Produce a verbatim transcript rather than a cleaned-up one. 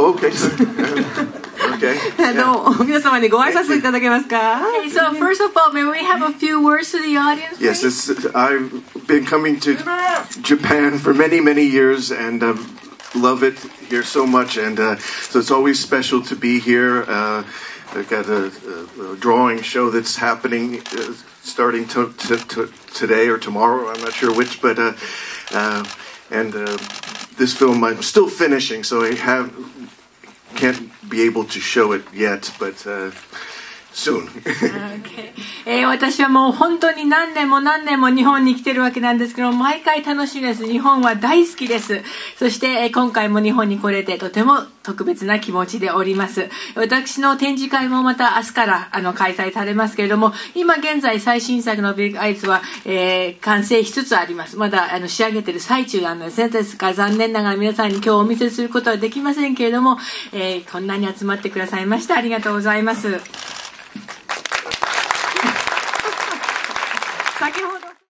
Oh, okay. Okay. どうも皆様にご挨拶いただけますか。 Okay, so first of all, may we have a few words to the audience? Yes, it's, I've been coming to Japan for many, many years and uh, love it here so much. And uh, so it's always special to be here. Uh, I've got a, a, a drawing show that's happening uh, starting to, to, to today or tomorrow. I'm not sure which, but uh, uh, and uh, this film I'm still finishing, so I have can't be able to show it yet, but uh, soon. Okay. えー、私はもう本当に何年も何年も日本に来てるわけなんですけど、毎回楽しみです。日本は大好きです。そして、えー、今回も日本に来れてとても特別な気持ちでおります。私の展示会もまた明日からあの開催されますけれども、今現在最新作のビッグアイズは、えー、完成しつつあります。まだあの仕上げてる最中なんですね。ですから残念ながら皆さんに今日お見せすることはできませんけれども、えー、こんなに集まってくださいましてありがとうございます。先ほど